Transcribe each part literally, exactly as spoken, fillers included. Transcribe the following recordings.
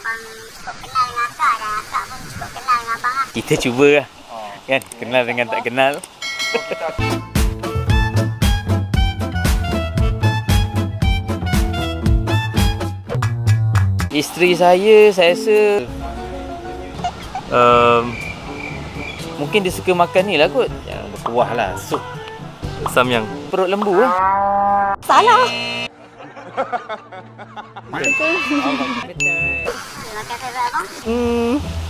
abang cukup kenal dengan akak dan akak pun cukup kenal dengan abang lah. Kita cuba lah. Oh. Kan? Kenal dengan tak kenal. Isteri saya, saya rasa um, mungkin dia suka makan ni lah kot. Yang berkuah lah, sup samyang. Perut lembu lah. Salah. Betul. Betul. Makan favourite abang? Hmm.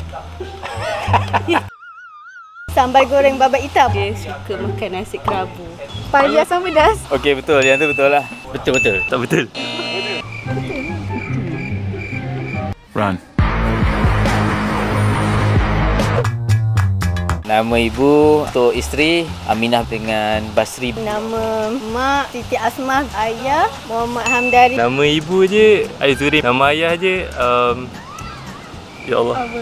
Sambal goreng babat hitam. Dia suka makan nasi kerabu. Paya asam pedas. Okey, betul. Yang tu betul lah. Betul-betul. Tak betul. Run. Nama ibu untuk isteri Aminah dengan Basri. Nama mak Siti Asmah, ayah Muhammad Hamdari. Nama ibu je Aizuri, nama ayah je um, ya Allah. Apa?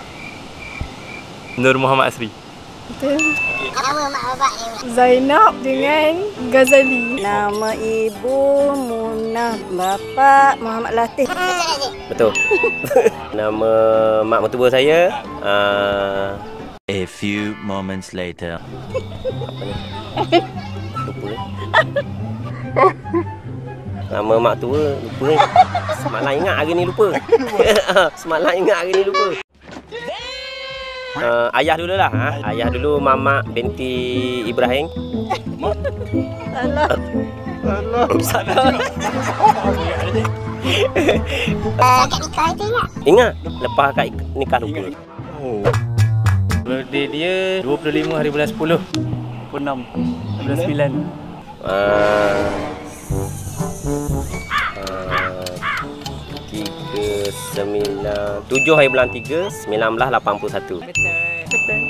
Nur Muhammad Asri. Betul. Nama mak bapak ni? Zainab dengan Ghazali. Nama ibu Munah, bapa Muhammad Latif. Betul tak, Cik? Betul. Nama mak mertua saya uh, A few moments later. apa ni? Lupa ni. Nama mak tua lupa ni. Semalam ingat hari ni lupa. Semalam ingat hari ni lupa. Uh, ayah dulu lah. Ha? Ayah dulu Mamak binti Ibrahim. Salah. Salah. Akak nikah itu ingat? Ingat? Lepas akak nikah lupa. Oh. Birthday dia dua puluh lima hari bulan sepuluh. dua puluh enam bulan sembilan. Uh, tiga sembilan tujuh hari bulan tiga sembilan belas lapan puluh satu. Betul. Betul.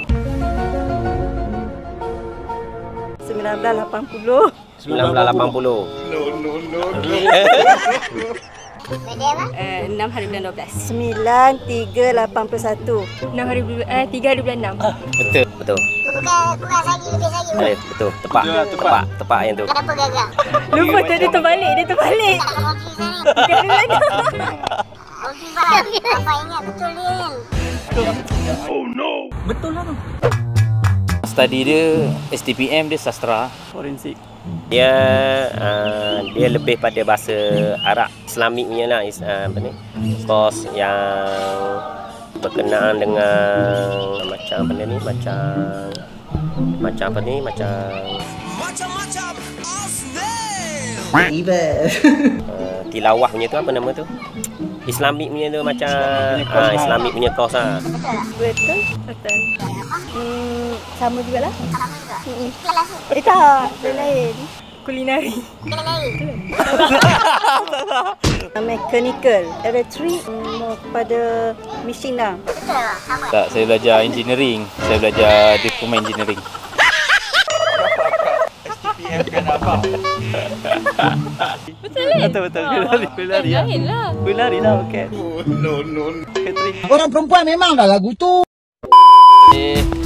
sembilan belas lapan puluh. sembilan belas lapan puluh. No no no. Birthday apa? Uh, enam hari bulan dua belas. sembilan tiga lapan puluh satu. enam hari bulan eh tiga hari bulan enam. Betul. Betul. Bukan, bukan lagi, lebih lagi. Eh, betul. Tepat. Tepat. Tepat yang tu. Kenapa gagal? Lupa tu dia terbalik, dia terbalik. Tak nak confuse ni. Confuse bang. Apa ingat betul dia? Study dia S T P M, dia sastra. Forensik. Dia uh, dia lebih pada bahasa Arab Islamik punya lah. Is, uh, apa ni? Kos yang berkenaan dengan macam apa ni? Macam macam apa ni? Macam macam-macam uh, tilawah punya tu apa nama tu? Islamik punya tu macam ah, Islamik punya kos lah. Betul. Betul. Hmm, sama jugalah. Sama juga. Hmm. Kelas ni. Eh tak, dia lain. Kulinari. Kena lari. Mechanical, elektrik, hmm, pada mesin lah. Betul tak? Sama. Tak, saya belajar engineering. Saya belajar diploma engineering. Betul kan? Betul betul. Kulari kulari lah. Lain lah. Kulari lah okey. No no no. Catering. Orang perempuan memang dah lagu tu. Eh,